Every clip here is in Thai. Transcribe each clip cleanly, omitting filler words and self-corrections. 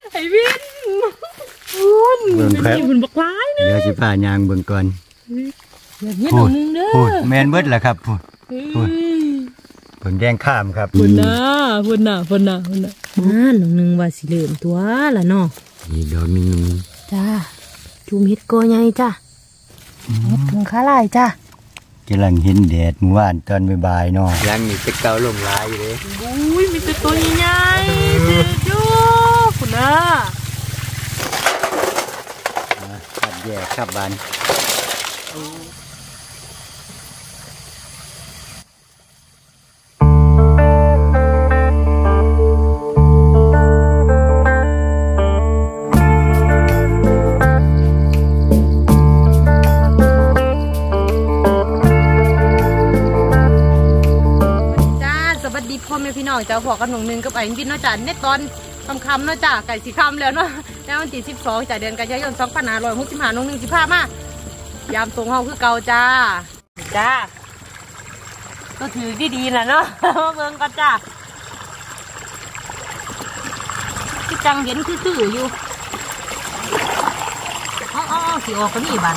ไอ้วินคุณเป็นบุญบักร้ายเนอะเดี๋ยวสิพายางเบิ่งก่อนแบบนี้หนึ่งนึงเด้อพูดแมนเบิดแหละครับพูดผลแดงข้ามครับพุ่นน่ะหนึ่งนึงว่าสิเหลื่อมตัวละเนาะนี่ดอกนึงจ้าจุ่มเห็ดโกใหญ่จ้าเห็ดถึงขาลายจ้ากำลังเห็นแดดเมื่อวานตอนบ่ายๆเนาะยังนี่จะเกาลมลายอยู่เลยอุ้ยมีตัวใหญ่ๆเด็ดดูคุณน่ะขัดแยกขับบานพ่อแม่พี่น้องเจ้าพ่อกันหนุ่งหนึ่งกับไอ้บินเนาะจ้ะในตอนคำเนาะจ้ะไก่สีคำแล้วเนาะแล้ววันที่12 เดือนกันยายน2565นุ่งหนึ่ง15มายามตรงห้องคือเก่าจ้าก็ถือดีๆแหละเนาะเมืองกันจ้าที่จังเห็นคืออยู่อ๋อสีออกก็นี่บัน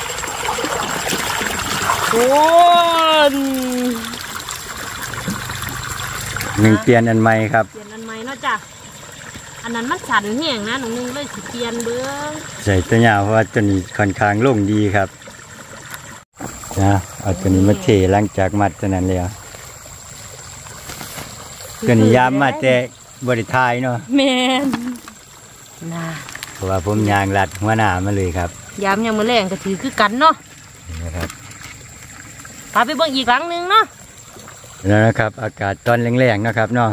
โอ้หนึ่งเปลี่ยนอันใหม่ครับเปลี่ยนอันใหม่เนาะจ้ะอันนั้นมันสั่นแห้งนะหนึ่งเลยสิเปลี่ยนเบิ้งใส่ตัวยาวเพราะว่าตัวนี้ค่อนข้างโล่งดีครับนะเอาตัวนี้มาเทหลังจากมัดตัวนั้นแล้วตัวนี้ยามมาแต่บริทายเนาะแมนนะเพราะว่าผมยางรัดหัวหน้ามาเลยครับยามยังมือแรงก็ถือคือกันเนาะนะครับพาไปเบิ่งอีกหลังนึงเนาะแล้วนะครับอากาศตอนแรงๆนะครับเนาะ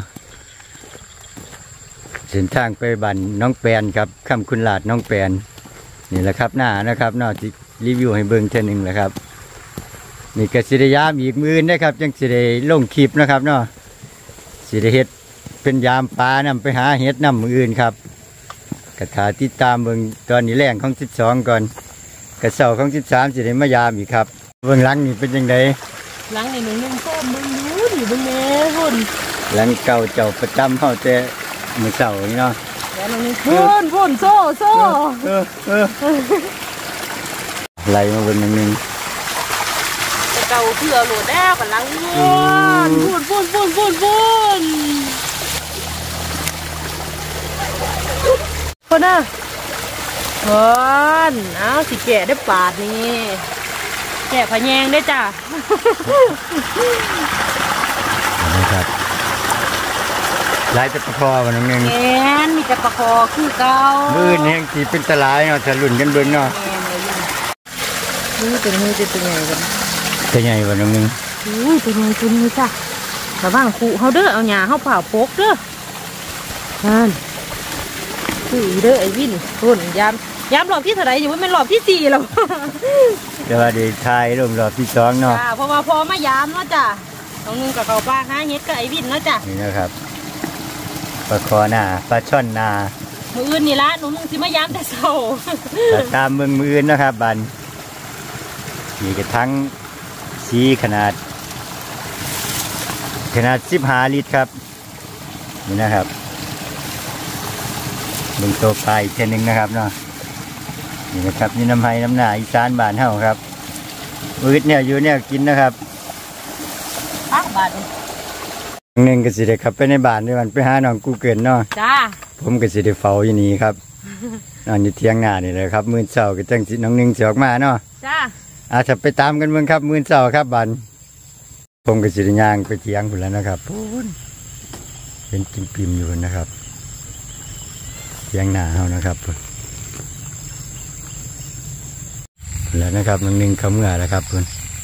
เส้นทางไปบ้านน้องแปนครับค่ำคุณหลาดน้องแปนนี่แหละครับหน้านะครับเนาะที่รีวิวให้เบิ่งเท่านึงแหละครับนี่ก็สิได้ยามอีกมื้อนะครับจังสิได้ลงคลิปนะครับเนาะสิได้เฮ็ดเป็นยามปลานำไปหาเฮ็ดนำมื้ออื่นครับกระถาติดตามเบิ่งตอนนี้แรงของ12ก่อนกระเช้าของ13สิได้มายามอีกครับเบิ่งหลังนี่เป็นจังได๋หลังนี่หนึ่งส้มมึงดูดิมึงแม่พุ่นหลังเก่าเจ้าประจำเฮาแต่มื้อเช้านี่เนาะแล้วหนึ่งพุ่นโซ่ไล่มาเบิ่งนึงเก่าเถื่อโหลดแล้วกันหลังพุ่นคนน่ะคนเอาสิแก่ได้ปาดนี่แก่พะแยงได้จ้ะนะครับไล่แต่ปลาคอมันนึงแกนมีแต่ปลาคอคือเก่ามื้อนี้สิเป็นตะลายเนาะถ้าลุ่นกันเบิ่งเนาะนี่ตัวนี้ตัวใหญ่กันตัวใหญ่กว่านึงอุ้ยตัวใหญ่ตัวนี้จ้ะระวังขู่เฮาเด้อเอาหญ้าเฮาเผาโปกเด้อนั่นคือเด้อไอ้วินพุ่นยามรอบที่เท่าไหร่อยู่ว่าเป็นรอบที่4แล้วเดี๋ยวดีทายรอบที่2เนาะเพราะว่าพอมายามเนาะจ้ะน้องนึงกับเขาปลาหาเฮ็ดกับไอ้วินเนาะจ้ะนี่นะครับปลาคอหน้าปลาช่อนหน้ามืออื่นนี่ละน้องนึงสิมายามแต่เช้าตามมืออื่นนะครับบันมีกระทั่งสีขนาด15 ลิตรครับนี่นะครับเบิ่งตัวปลาอีกเท่านึงนะครับเนาะนี่นะครับนี่น้ำไห้น้ำหนาอีสานบ้านเฮาครับมืดเนี่ยอยู่เนี่ยกินนะครับบ้านนึงก็สิได้ขับไปในบ้านด้วยมันไปหาน้องกูเกินเนาะจ้าผมก็สิได้เฝ้าอยู่นี่ครับนอนอยู่เที่ยงหน้านี่เลยครับมื้อเช้าก็จังสิน้องนึงสิออกมาเนาะจ้าจะไปตามกันเบิ่งครับมื้อเช้าครับบ้านผมก็สิได้ย่างไปเที่ยงพุ่นแล้วนะครับพูนเป็นปิ่มๆอยู่นะครับเที่ยงหน้าเฮานะครับแล้วนะครับน้องนึงเขาเมื่อแล้วครับพุ่น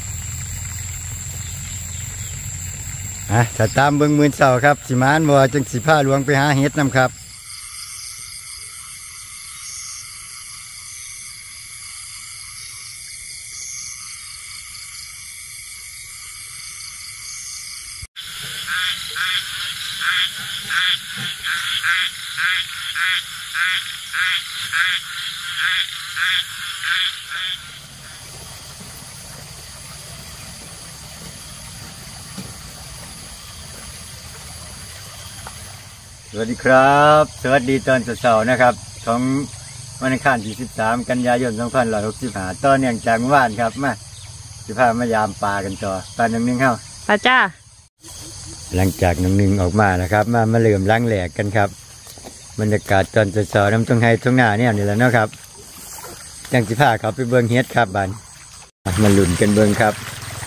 ถ้าตามเบิ่งมื้อเช้าครับสิมานบ่จังสิพาหลวงไปหาเห็ดนำครับวัสดีครับสวัสดีตอนเช้าๆนะครับของวันอังคารที่13กันยายน2565ตอนเนื่องจากว่านครับมาสิพามายามปลากันต่อปลาหนึ่งเข้าปลาจ้าหลังจากหนึ่งออกมานะครับมาเริ่มล้างแหลกกันครับบรรยากาศตอนเช้าๆน้ำตรงไฮตรงหน้าเนี่ยนี่แหละนะครับจังสิพาเขาไปเบิ้งเฮ็ดครับบันมาหลุ่นกันเบิ้งครับ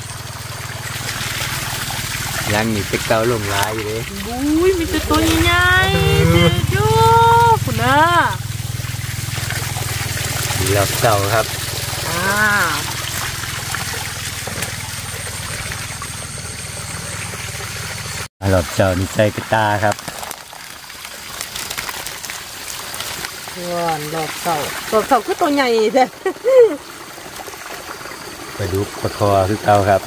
ล้างนี่จะเกาลงลายเลยอุ้ยมีแต่ตัวใหญ่ๆดูคุณน่ะหลับเต่าครับหลับเต่านี่ใส่กระตาครับว้าวหลับเต่าคือตัวใหญ่แท้ไปดูปลาคอคือเต่าครับ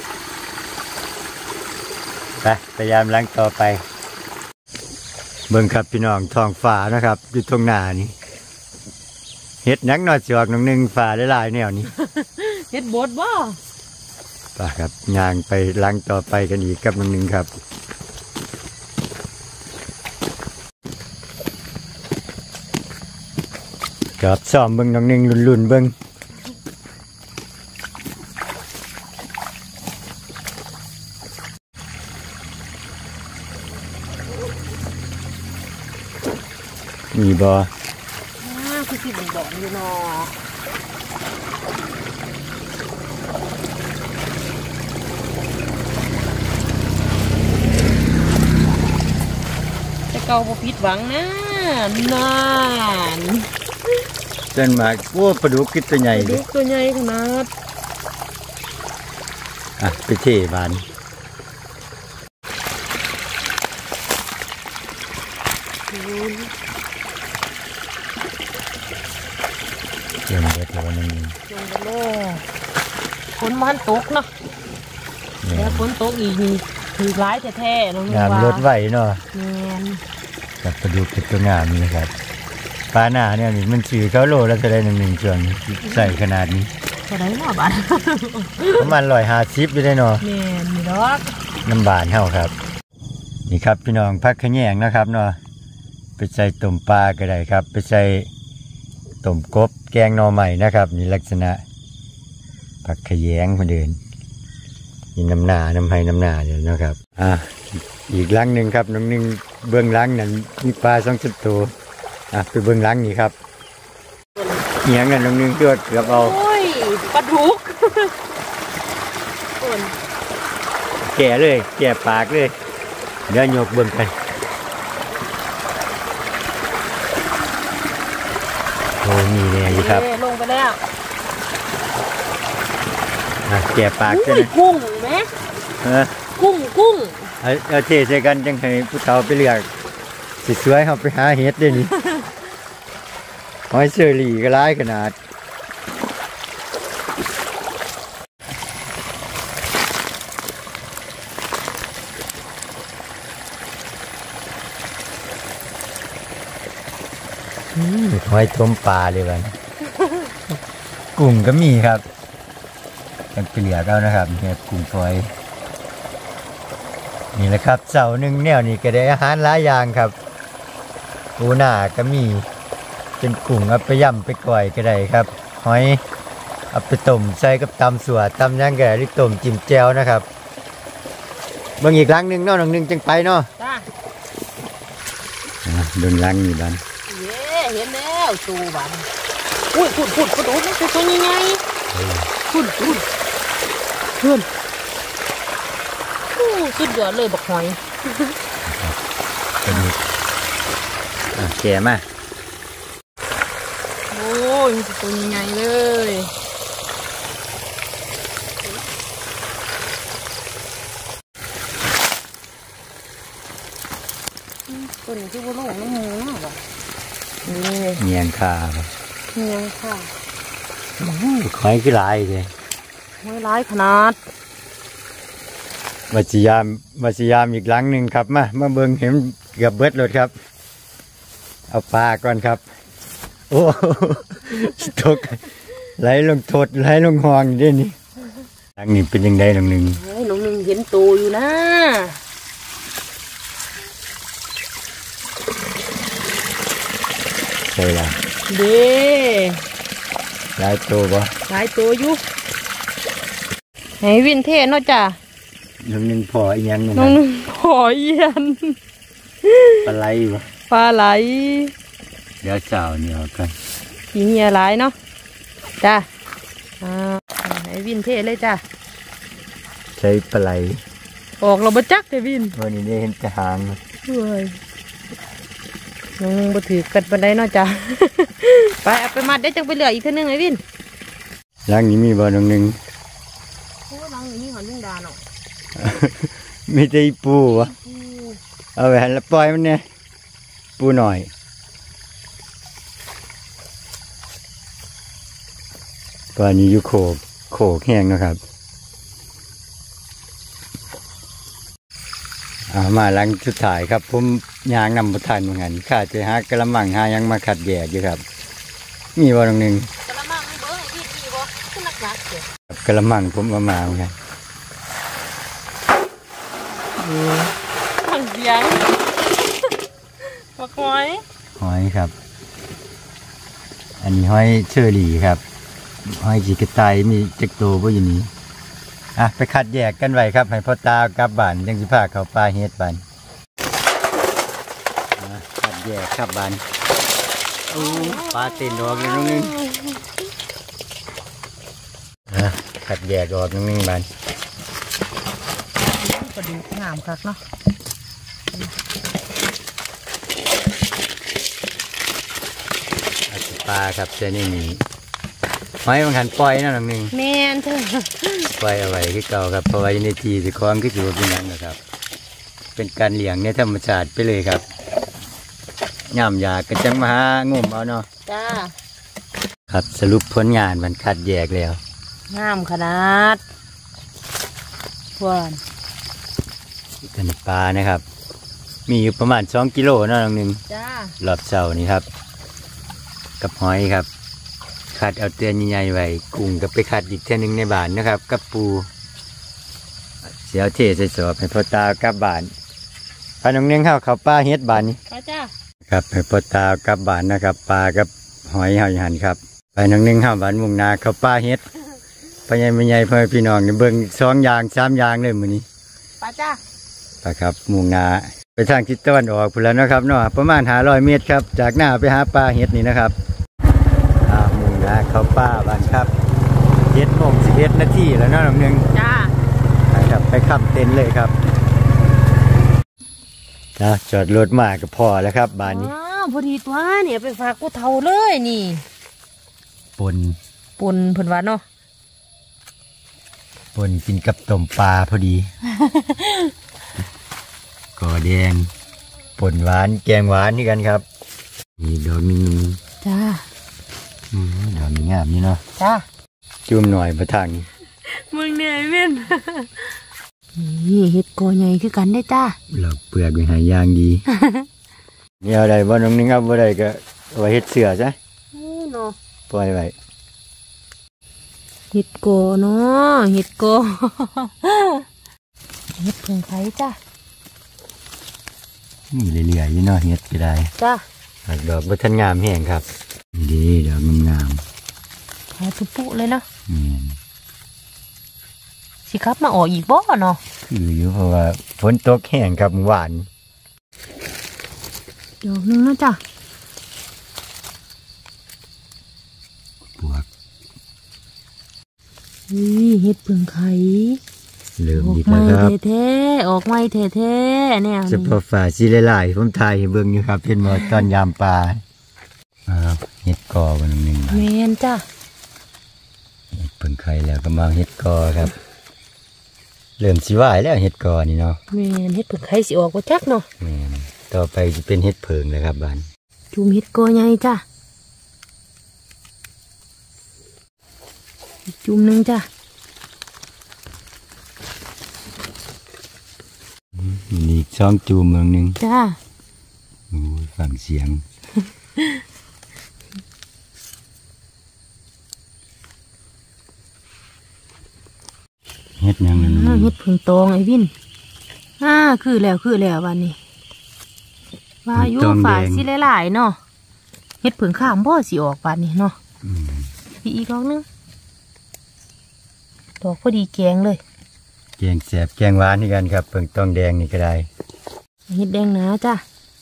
ไปพยายามล้างต่อไปเบิ่งครับพี่น้องท้องฟ้านะครับอยู่ตรงหน้านี่เฮ็ดนักนอดจอกหนึ่งฟ้าได้หลายแนวนี้เฮ็ดบดบ่ป่ะครับย่างไปล้างต่อไปกันอีกกับหนึ่งครับกับซ้อมเบิ่งหนึ่งลุ่นๆเบิ่งมีบ่คือที่บ่บอกอยู่เนาะแต่เก่าบ่ผิดหวังนะนานเดินมาโอ้ปลาดุกตัวใหญ่ปลาดุกตัวใหญ่ขนาดไปเทบานเดี๋ยวเบิดแล้วนึงฝนมันตกเนาะแล้วฝนตกอีกนี่ถือร้ายแท้ๆน้องงามรถไหวเนาะกับปลาดุกเป็นตัวงามนี่ครับปลาหน้าเนี่ยนี่มันชื่อเขาโลแล้วจะได้หนึ่งส่วนใส่ขนาดนี้จะได้หม้อบ้านประมาณ150ไปได้เนาะมีดอกน้ำบานเท่าครับนี่ครับพี่น้องพักขะแยงนะครับเนาะไปใส่ต้มปลาก็ได้ครับไปใส่ต้มกบแกงหน่อใหม่นะครับนี่ลักษณะผักขะแยงคนเดินนี่น้ำหน้าน้ำไผ่น้ำหน้าเดี๋ยวนะครับอีกลังหนึ่งครับน้องหนึ่งเบื้องลังนั้นมีปลา2 ตัวไปเบื้องลังนี่ครับเหียงกันน้องหนึ่งเกือบเอาปลาดุกแก่เลยแก่ปากเลยเดี๋ยวโยกเบื้องกันโอ้มีเนี่ยอยู่ครับลงไปแล้วแก่ปากใช่ไหมกุ้งไหมกุ้งเอาเทใส่กันจังให้ผู้เฒ่าไปเลือกสิสวยเขาไปหาเห็ดได้นี่หอยเชอรี่ก็ร้ายขนาดหอยต้มปลาเลยวันกุ้งก็มีครับกันเปลี่ยเอานะครับเนี่ยกุ้งฝอยนี่แหละครับเสาหนึ่งแนวนี่ก็ได้อาหารหลายอย่างครับปูหน้าก็มีเป็นกุ้งเอาไปย่ำไปก่อยก็ได้ครับหอยเอาไปต้มใส่กับตำสัวตำย่างแก่หรือต้มจิ้มแจ่วนะครับเบิ่งอีกลังหนึ่งเนาะหนึ่งจังไปเนาะเดินลังนี่บ้านเห็นแล้วตูบ้านอุ้ยขุดกระโดดนี่คือตัวใหญ่ขุดสุดยอดเลยบักหอยแก่มาโอ้ยมันตัวใหญ่เลย ตัวนี้ที่ว่าลูกน้ำมูกอ่ะเงียงขาเงียงขาหอยกี่ลายเลยหอยลายขนาดมาพยายามอีกหลังหนึ่งครับมาเบิ่งเห็นเกือบเบิดเลยครับเอาปลาก่อนครับโอ้ตกไหลลงทดไหลลงห้องด้วยนี่หลังนี้เป็นยังไงหลังหนึ่งเห็นตัวอยู่นะใช่ละเด้หลายตัวบ่หลายตัวอยู่ให้วินเทนเนาะจ้ะน้องนึงพออีหยังนี่น้องนึงพอเอียนปลาไหลบ่ปลาไหลเดี๋ยวเจ้าเนี่ยกันขี้เหี้ยหลายเนาะจ้ะให้วินเทเลยจ้ะใช้ปลาไหลออกเราบ่จักเด้วินวันนี้ได้เห็นแต่หางเฮ้ยน้องบ่ถือกันปานใดเนาะจ้ะไปเอาไปมัดได้จังไปเหลืออีกเท่านึงไอ้วินหลังนี้มีบ่น้องนึงโอ้หลังนี้หอนนึงดาเนาะมีแต่ปูวะเอาไปหันแล้วปล่อยมันเนี่ยปูหน่อยก็อันนี้อยู่โขกแห้งนะครับมาหลังสุดท้ายครับผมยางนำประทานเหมือนกันข้าจะหากระมังหายังมาขัดแยกอยู่ครับมีบ่ตรงนึงกระมังมีเบอร์ให้พี่มีบ่ขึ้นหนักๆเด้อกระมังผมเอามาเหมือนกันถังเสียงบักหอยครับอันนี้หอยเชอรี่ครับหอยจีกระต่ายมีจักโตบ่อยู่นี้ไปคัดแยกกันไว้ครับให้พ่อตากลับบ้านยังสิพาเขาปลาเฮ็ดบ้านคัดแยกครับบ้านปลาเต้นดอกนึงคัดแยกดอกนึงบ้านก็ดูงามคักเนาะปลาครับเจนี่มีหอยมันหันปล่อยนะนึงแม่นเถอะปล่อยเอาไว้ที่เก่าครับเพราะว่าในทีสิคล้องก็อยู่เป็นนั้นนะครับเป็นการเลี้ยงในธรรมชาติไปเลยครับย่ำยากันจังมาหางมเอาเนาะจ้าครับสรุปผลงานมันคัดแยกแล้วงามขนาดหวานกันปลานะครับมีอยู่ประมาณ2 กิโลนะน้องนึงจ้ารอบเสานี่ครับกับหอยครับคัดเอาเตือนใหญ่ๆไว้กุ้งก็ไปคัดอีกเท่านึงในบ้านนะครับกับปูเสียวเทใส่สอบให้พ่อตากลับบ้านพาน้องเลี้ยงข้าวเขาปลาเฮ็ดบ้านนี้ไปจ้าครับให้พ่อตากลับบ้านนะครับปลากับหอยหอยหันครับไปน้องเลี้ยงข้าวบ้านมุ่งนาเขาปลาเฮ็ดไปใหญ่ไม่ใหญ่พ่อพี่น้องเบิ่ง2 อย่าง 3 อย่างเลยมื้อนี้ไปจ้าไปครับมุ่งนาไปทางทิศตะวันออกพุ่นแล้วนะครับเนาะประมาณ500 เมตรครับจากหน้าไปหาปลาเฮ็ดนี่นะครับเขาป้าบ้านครับ7:11 นาทีแล้วเนาะน้องนึงจ้าครับไปขับเต็นเลยครับจอดรถมาก็พอแล้วครับบ้านนี้พอดีตัวเนี่ยไปฝากกูเท่าเลยนี่ปนเพิ่นว่าเนาะปนกินกับต้มปลาพอดีกอแดงปนหวานแกงหวานนี่กันครับนี่ดอกนึงจ้าดอกนี้งามนี่เนาะจ้าจุ่มหน่อยประทังมึงเหนื่อยเว้นนี่เห็ดโกใหญ่คือกันได้จ้าเราเปลือกเป็นหายางดีนี่อะไรบ้านน้องนึงครับว่าอะไรก็ไว้เห็ดเสือใช่เนาะปล่อยไว้เห็ดโกเนาะเห็ดโกเห็ดเพิ่งไผ่จ้านี่เรื่อยๆนี่เนาะเห็ดก็ได้จ้าดอกบัวงามแห้งครับดีดอกงามแค่ปุ๊เลยเนาะสิครับมาออกอีกบ่เนาะคืออยู่เพราะว่าฝนตกแห้งครับหวานดอกนึงนะจ้ะปวกเห็ดเพิ่งไข่เริ่มดีนะครับแท้ๆออกไม่แท้ๆเนี่ยจะพอฝ่าสีหลายๆผมถ่ายให้เบิ่งอยู่ครับเป็นหมดตอนยามปลาเห็ดกอวันหนึ่งเมนจ้ะเพิ่งไข่แล้วก็มาเห็ดกอครับเริ่มสิว่ายแล้วเห็ดกอนี่เนาะเมนเห็ดเพิ่งไข่สิออกว่าจักเนาะเมนต่อไปจะเป็นเห็ดเพิงเลยครับบ้านจุ่มเห็ดกอใหญ่จ้ะจุ่มหนึ่งจ้ะนี่2 จุ่มเมืองหนึ่งจ้าฟังเสียงเฮ็ดยังนั่นเฮ็ดเพิ่งตองไอ้วินคือแล้ววันนี้ว่าอยู่ฝ่ายสิหลายๆเนาะเฮ็ดเผิงข้ามบ่สิออกบาดนี้เนาะพี่อีกดอกนึงดอกพอดีแกงเลยแกงแสบแกงหวานนี่กันครับเพิ่งต้องแดงนี่ก็ได้เฮ็ดแดงนะจ้ะ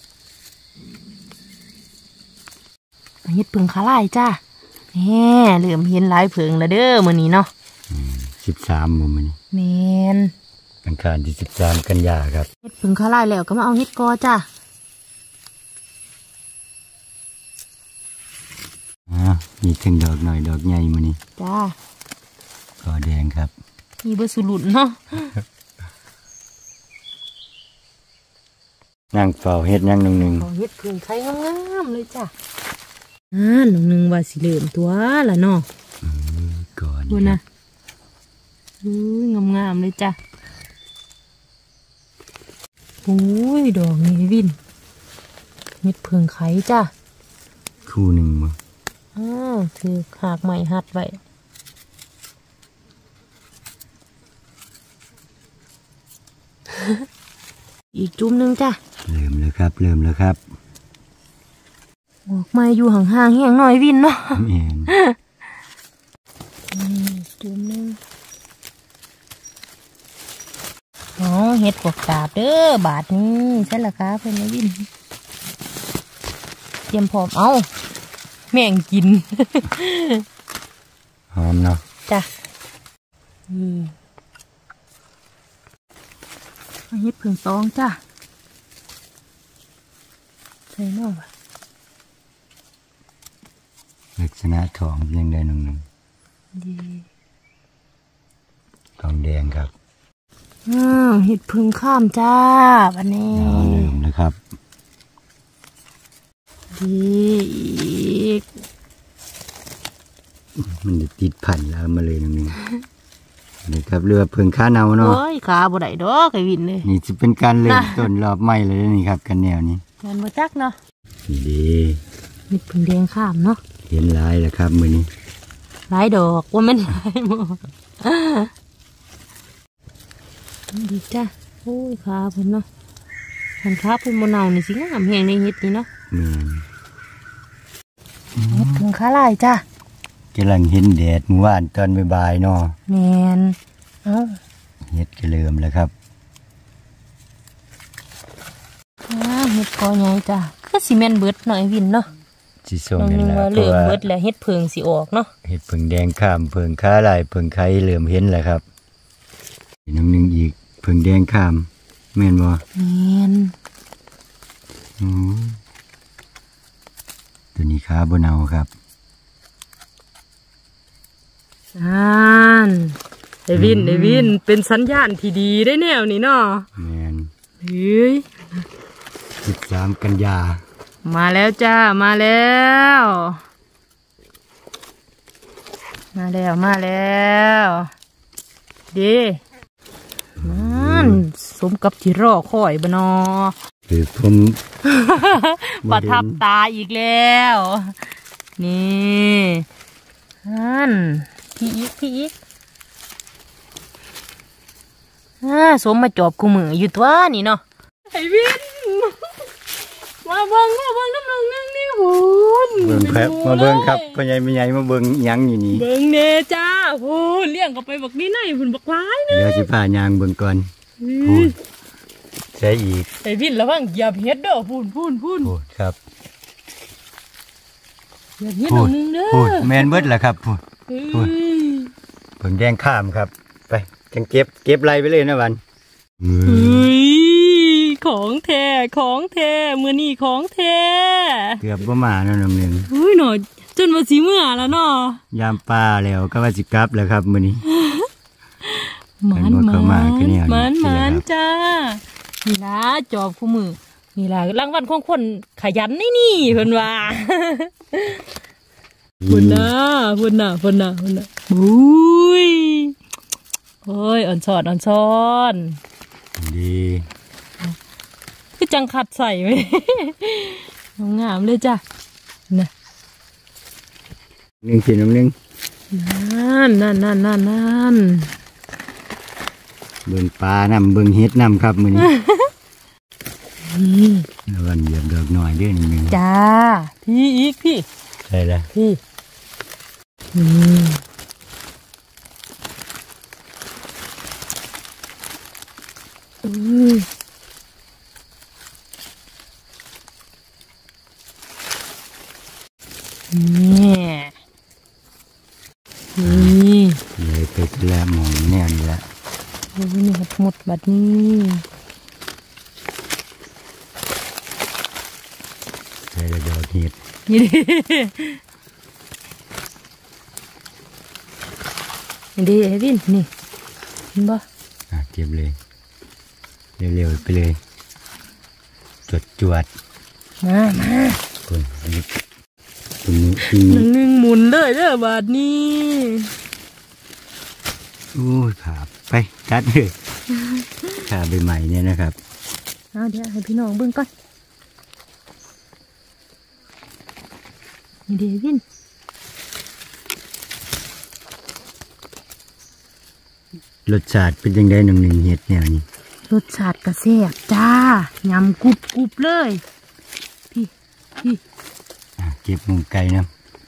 เฮ็ดเผิงขาลายจ้ะแหมเริ่มเห็นหลายเผิงแล้วเด้อมื้อนี้เนาะ 13มื้อนี้แม่นอังคารที่13กันยาครับเฮ็ดเผิงขาลายแล้วก็มาเอาเฮ็ดกอจ้ะมีถึงดอกหน่อยดอกใหญ่มื้อนี้จ้าก็แดงครับมีเบอร์สุรุนเนาะนั่งเฝ้าเฮ็ดยังนึงเฮ็ดเผิงไข่งามๆเลยจ้ะนึงว่าสิเริ่มตัวละเนาะก่อนดูนะงามๆเลยจ้ะโอ้ยดอกนี้วินเฮ็ดเผิงไข่จ้ะคู่หนึ่งมั้งถือหากใหม่หัดไว้อีกจุ่มนึงจ้ะเริ่มแล้วครับออกมาอยู่ห่างๆแห้งหน่อยวินเนาะแม่นจุ่มนึงเฮ็ดกวกกาบเด้อบาทนี้ใช่ละครับเพื่อนวินเตรียมพร้อมเอาแม่งกินหอมเนาะจ้ะเฮ็ดเผิงตองจ้ะใส่นอกลักษณะทองยังได้นึงดีทองแดงครับเฮ็ดเผิงข้ามจ้าวันนี้เริ่มนะครับดีอีกมันจะติดพันแล้วมาเลยนึงนี่ครับเรือเพิ่งขาเนาเนาะโอ้ยขาบ่ได้ดอกไอ้วินเลยนี่จะเป็นการเริ่มต้นรอบใหม่เลยนี่ครับกันแนวนี้มันบ่จักเนาะดีเฮ็ดเผิงแดงข้ามเนาะเห็นลายแล้วครับมื้อนี้ลายดอกว่ามันลายหมดดีจ้ะโอ้ยขาเพิ่นเนาะหันขาเพิ่นบ่เน่านี่สิงามแฮงในเฮ็ดนี่เนาะเฮ็ดเผิงขาลายจ้ะกำลังเห็นแดดเมื่อวานตอนบ่ายๆเนาะแม่นเฮ็ดก็เริ่มแล้วครับเฮ็ดกอใหญ่จ้ะคือสิแม่นเบิดหน่อยวินเนาะสิส่งนั่นแหละเริ่มเบิดแล้วเฮ็ดเผิงสิออกเนาะเฮ็ดเผิงแดงข้ามเผิงขาลายเผิงไข่เริ่มเห็นแล้วครับน้ำนึงอีกเผิงแดงข้ามแม่นบ่แม่นตัวนี้ขาบ่เน่าครับได้วินเป็นสัญญาณที่ดีได้แนวนี้เนาะแม่นเฮ้ย 13กันยามาแล้วจ้ามาแล้วดีนั่นสมกับที่รอคอยบ่นอคือผมประทับตาอีกแล้วนี่นั่นพี่อีกสมมาจอบคู่มืออยู่ตัวนี่เนาะไอ้วินมาเบิ่งน้ำลงนั่งนี่โหนเบิ่งครับมาเบิ่งครับพ่อใหญ่แม่ใหญ่มาเบิ่งยังอยู่นี่เบิ่งเน่จ้าโหเลี้ยงก็ไปบักนี่ไหนพุ่นบักว้ายเนาะเดี๋ยวสิพายางเบิ่งก่อนพูดใช่อีกไอ้วินระวังเหยียบเฮ็ดเด้อพูนพูดครับเหยียบเฮ็ดนึงเด้อพูดแม่นเบิดแหละครับพูดเพิ่งแดงข้ามครับไปจังเก็บไรไปเลยนะวันของแท้มื้อนี้ของแท้เกือบบ่มาแล้วน้ำนึงหน่อยจนว่าสิเมื่อแล้วเนาะยามป้าแล้วก็ว่าสิกลับแล้วครับมื้อนี้มันจ้านี่นะจอบคู่มือนี่ล่ะรางวัลของคนขยันนี่เพิ่นว่าพุ่นน่ะบุ้ยโอ้ยอ่อนซ้อนดีคือจังขัดใส่ไว้งามเลยจ้ะน่ะนึงสิน้ำนึงนั่นเบิ่งปลาน้ำเบิ่งเฮ็ดน้ำครับมื้อนี้นี่แล้ววันเหยียบดอกหน่อยด้วยนึงจ้าพี่อีกพี่ใช่ละพี่นี่เลยไปแล้วมองแน่นละนี่หมดบัดนี้ใช่ละดอกเห็ดนี่ดิเอวินนี่เห็นบ่เก็บเลยเร็วๆไปเลยจวดมาคนนี้หนึ่งหมุนเลยเด้อบาดนี้โอ้ยขาไปกัดเลยขาใบใหม่เนี่ยนะครับเอาเดี๋ยวให้พี่น้องเบิ่งก่อนนี่เดวินรสชาติเป็นยังไงหนึ่งเห็ดแนวนี้รสชาติกระแซ่บจ้ายำกรุบเลยพี่เก็บมุมไก่นะ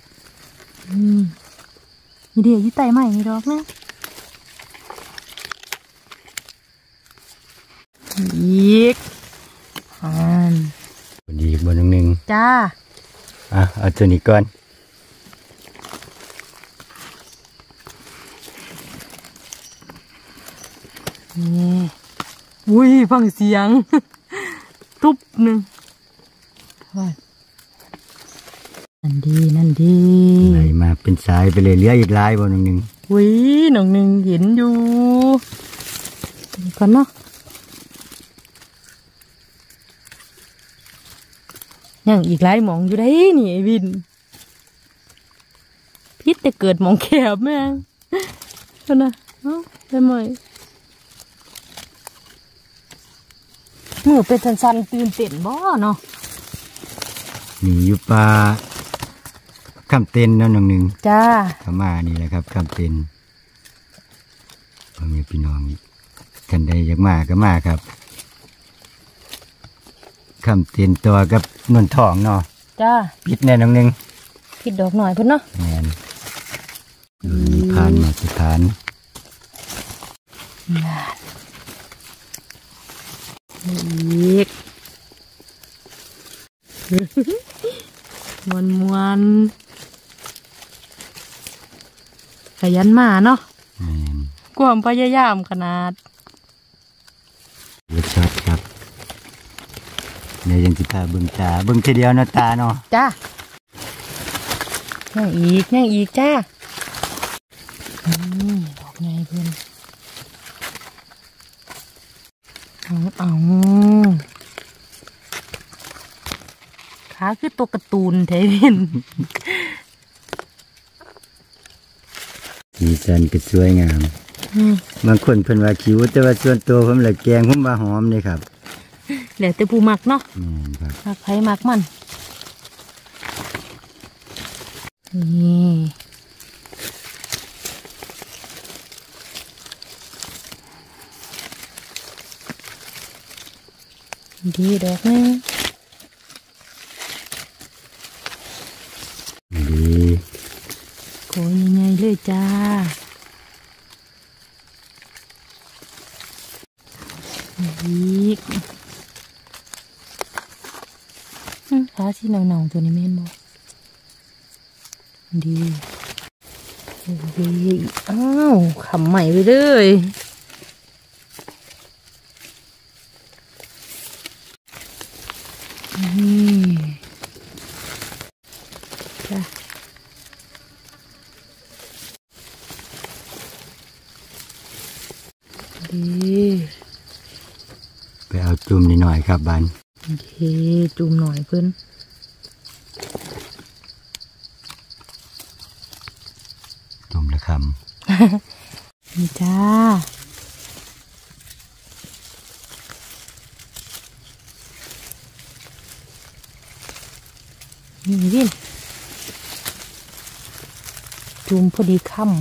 นี่เดี๋ยวยี่ไตใหม่นี่ดอกนะอีกคนอีกบนหนึ่งจ้าเอาตัวนี้ก่อนนี่อุ้ยฟังเสียง ทุบหนึ่งนั่นดีไหลมาเป็นสายไปเลยเหลืออีกลายบนหนึ่งอุ้ยหนึ่งเห็นอยู่ก่อนเนาะยังอีกหลายหมองอยู่ได้นี่ไอ้วินพิษแต่เกิดหมองแคบแม่งก็นะได้ไหมมือเป็นสันๆตื่นเต้นบ่เนาะนี่อยู่ปลาข้ามเต็นนั่นหนึ่งจ้าข้ามานี่แหละครับข้ามเต็นพ่อแม่พี่น้องท่านใดอยากมาก็มาครับข้ามเต็นตัวกับนวลทองเนาะจ้าปิดแน่หนึ่งปิดดอกหน่อยเพิ่นเนาะแม่นผ่านมาสถานอีกมวนขยันมาเนาะความพยายามขนาดรสชาติครับเนี่ยยังสิตาเบิ่งตาเบิ่งทีเดียวนะตาเนาะจ้ายังอีกจ้าดอกไงเพื่อนเอาขาคือตัวการ์ตูนเทวินสีสันก็สวยงามบางคนเพิ่นว่าคิ้วแต่ว่าส่วนตัวผมละแกงผมว่าหอมเลยครับแล้วแต่ผู้มักเนาะครับมักไผมักมันนี่ดีดอกนึงดีโกยยังไงเลยจ้าอีกขาสีเหนาๆตัวนี้แม่นบ่ดีอ้าวขำใหม่ไปเลยจ้ะดีไปเอาจุ่มนิดหน่อยครับบันโอเคจุ่มหน่อยเพื่อนจุ่มละคำนี่จ้านี่ดิจุ่มพอดีคำ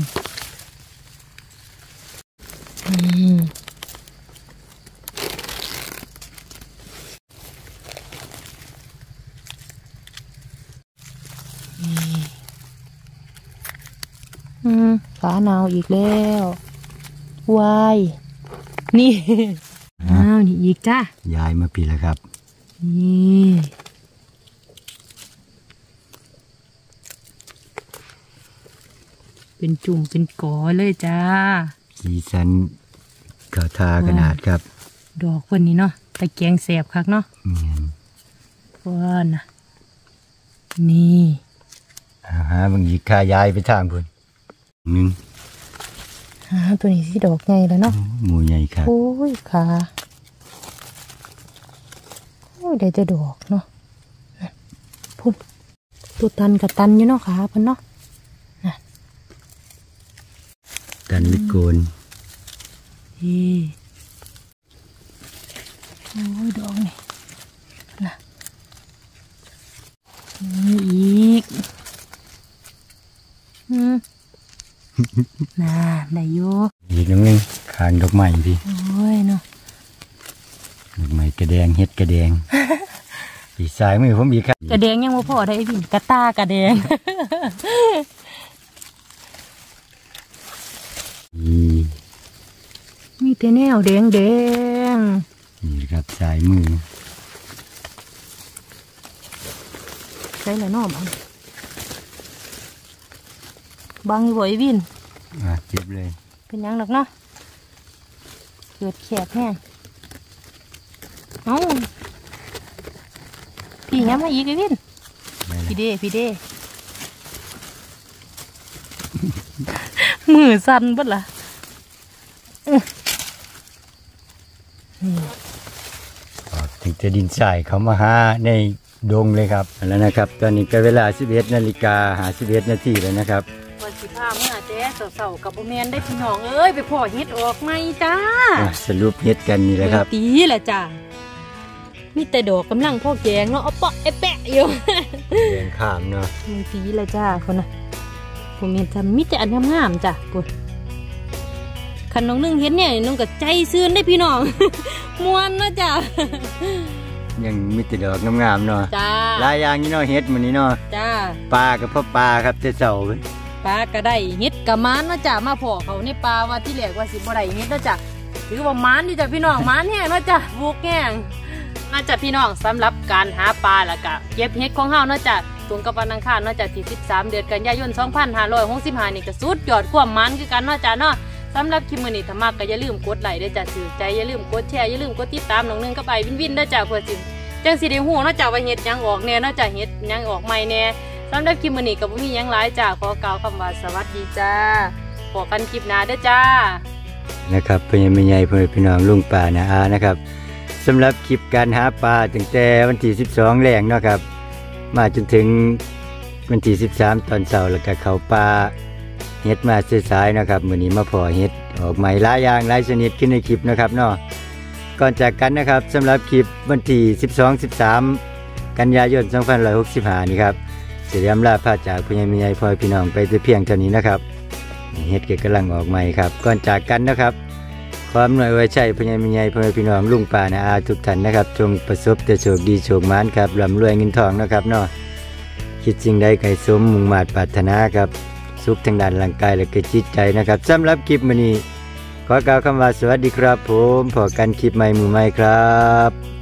ขาหนาวอีกแล้ววายนี่อ้าวนี่อีกจ้าย้ายมาปีแล้วครับนี่เป็นจุ่มเป็นกอเลยจ้าสีสันเขาทาขนาดครับดอกวันนี้เนาะตะแกงแสบคักเนาะว่านะนี่บางทีข้าย้ายไปทางพุ่นหนึ่งตัวนี้สิดอกใหญ่แล้วเนาะหมูใหญ่ครับโอ้ยขาโอ้ยได้จะดอกเนาะพุ่นตัวตันกับตันอยู่เนาะขาเพิ่นเนาะตันลิโกนโอ้ยดอกนี่นะนี่อีกน่าได้อยู่อีกน้องนึงคางดอกไม้พี่โอ้ยเนาะดอกไม้กระแดงเฮ็ดกระแดงปีสายมือผมอีกครับกระแดงยังว่าพอได้พี่กระตากระแดงมีแต่แนวแดงนี่ครับสายมือใช่เลยเนาะบางอยู่บ่อยวินเจ็บเลยเป็นยังหรอกเนาะเกิดแขกแห้งพี่ย้ำมาอีกวินพี่เด้มือสั่นบัดล่ะถึงจะดินทรายเขามาหาในดงเลยครับแล้วนะครับตอนนี้ก็เวลา 11:51 น.แล้วนะครับวันสิพาเมื่อเจ๊เสาๆกับบุเมนได้พี่น้องเอ้ยไปพ่อเฮ็ดออกไหมจ้าสรุปเฮ็ดกันนี่แหละครับตีแหละจ้ามีแต่ดอกกำลังพ่อแกงเนาะเอาเปาะไอ้แปะอยู่แกงข้ามเนาะมึงตีแหละจ้าคนน่ะบุเมนทำมิแต่อันงามๆจ้ะปุ๊บขันน้องนึ่งเฮ็ดเนี่ยน้องก็ใจซื่นได้พี่น้องมวนนะจ้ายังมีแต่ดอกงามๆเนาะจ้าลายอย่างนี้เนาะเฮ็ดมื้อนี้เนาะจ้าปลากับพ่อปลาครับแต่เช้าปลาก็ได้เฮ็ดกับม้านเนาะจ้ามาพ่อเขาในปลาว่าที่แรกว่าสิบ่ได้เฮ็ดเนาะจ้าถือว่าม้านนี่จ้ะพี่น้องม้านแห้งเนาะจ้าบุกแห้งน่าจะพี่น้องสำหรับการหาปลาแล้วก็เก็บเฮ็ดของเฮาเนาะจ้าตรงกับวันอังคารเนาะจ้าที่13 เดือนกันยายน 2565นี่ก็สุดยอดความมันคือกันเนาะจ้าเนาะสำหรับคลิปมื้อนี้ถ้ามักก็อย่าลืมกดไลค์ด้วยจ้าถือใจอย่าลืมกดแชร์อย่าลืมกดติดตามน้องนึงกับไอ้วินด้วยจ้าเพื่อสิจังสิได้ฮู้เนาะจ้าว่าเฮ็ดหยังออกแน่เนาะจ้าเฮ็ดหยังออกใหม่แน่สำหรับคลิปมื้อนี้ก็บ่มีหยังหลายจ้าขอกล่าวคำว่าสวัสดีจ้าพบกันคลิปหน้าเด้อจ้านะครับพ่อใหญ่พ่อพี่น้องลุงป้านะอานะครับสำหรับคลิปการหาปลาตั้งแต่วันที่12แรงเนาะครับมาจนถึงวันที่13ตอนเช้าแล้วก็เข้าป่าเฮ็ดมาสายๆนะครับมื้อนี้มาพอเฮ็ดออกใหม่หลายอย่างหลายชนิดขึ้นในคลิปนะครับเนาะก่อนจากกันนะครับสำหรับคลิปวันที่12-13 กันยายน 2565นี่ครับจะย้ำลาพาจากพ่อใหญ่พ่อพี่น้องไปแต่เพียงเท่านี้นะครับเฮ็ดกำลังออกใหม่ครับก่อนจากกันนะครับความหน่วยไว้ใช้พ่อใหญ่พ่อพี่น้องลุงป้านะอาทุกท่านนะครับจงประสบแต่โชคดีโชคหมานครับร่ำรวยเงินทองนะครับเนาะคิดสิ่งใดใครสมมุ่งมา่ปรารถนาครับสุขทางด้านร่างกายและก็จิตใจนะครับสำหรับคลิปมื้อนี้ขอกล่าวคำว่าสวัสดีครับผมพบกันคลิปใหม่มื้อใหม่ครับ